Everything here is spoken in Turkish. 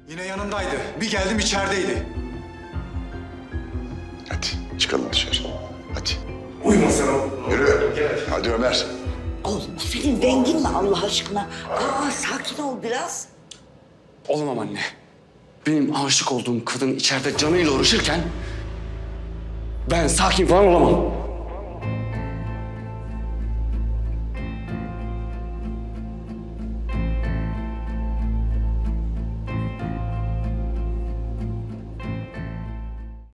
Yine yanımdaydı. Bir geldim içerideydi. Hadi çıkalım dışarı. Hadi. Uyuma sen oğlum. Yürü. Hadi Ömer. Oğlum senin dengin mi Allah aşkına? Sakin ol biraz. Olamam anne. Benim aşık olduğum kadın içeride canıyla uğraşırken ben sakin falan olamam.